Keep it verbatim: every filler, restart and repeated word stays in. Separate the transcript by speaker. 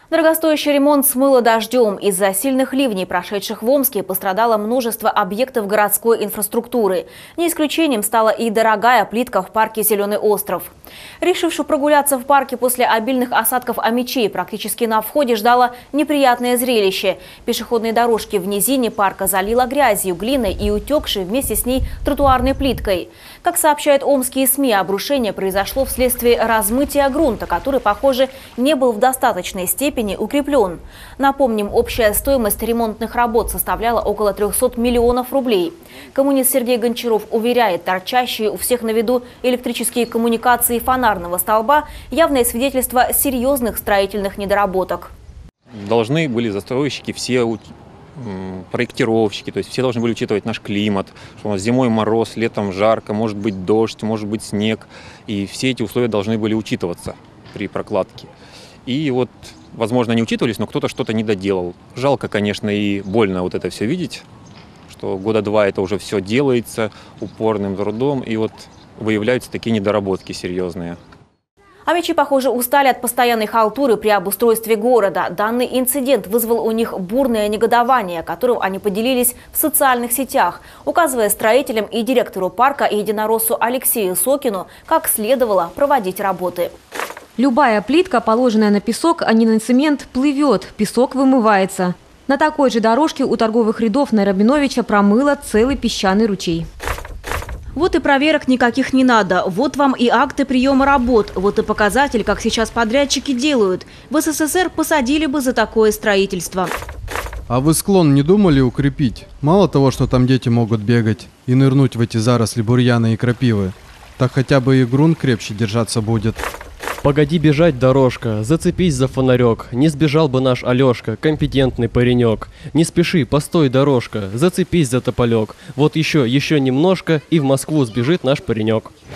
Speaker 1: Дорогостоящий ремонт смыло дождем. Из-за сильных ливней, прошедших в Омске, пострадало множество объектов городской инфраструктуры. Не исключением стала и дорогая плитка в парке «Зеленый остров». Решивших прогуляться в парке после обильных осадков Омичей, практически на входе ждало неприятное зрелище. Пешеходные дорожки в низине парка залило грязью, глиной и утекшей вместе с ней тротуарной плиткой. Как сообщают омские СМИ, обрушение произошло вследствие размытия грунта, который, похоже, не был в достаточной степени укреплен. Напомним, общая стоимость ремонтных работ составляла около трёхсот миллионов рублей. Коммунист Сергей Гончаров уверяет, торчащие у всех на виду электрические коммуникации фонарного столба – явное свидетельство серьезных строительных недоработок.
Speaker 2: Должны были застройщики, все проектировщики, то есть все должны были учитывать наш климат, что у нас зимой мороз, летом жарко, может быть дождь, может быть снег. И все эти условия должны были учитываться при прокладке. И вот, возможно, не учитывались, но кто-то что-то не доделал. Жалко, конечно, и больно вот это все видеть, что года два это уже все делается упорным трудом, и вот выявляются такие недоработки серьезные.
Speaker 1: Омичи, похоже, устали от постоянной халтуры при обустройстве города. Данный инцидент вызвал у них бурное негодование, которым они поделились в социальных сетях, указывая строителям и директору парка и единороссу Алексею Сокину, как следовало проводить работы.
Speaker 3: Любая плитка, положенная на песок, а не на цемент, плывет, песок вымывается. На такой же дорожке у торговых рядов на Рабиновича промыло целый песчаный ручей.
Speaker 4: Вот и проверок никаких не надо. Вот вам и акты приема работ. Вот и показатель, как сейчас подрядчики делают. В СССР посадили бы за такое строительство.
Speaker 5: А вы склон не думали укрепить? Мало того, что там дети могут бегать и нырнуть в эти заросли бурьяна и крапивы, так хотя бы и грунт крепче держаться будет.
Speaker 6: Погоди бежать, дорожка, зацепись за фонарек. Не сбежал бы наш Алешка, компетентный паренек. Не спеши, постой, дорожка, зацепись за тополек. Вот еще, еще немножко, и в Москву сбежит наш паренек.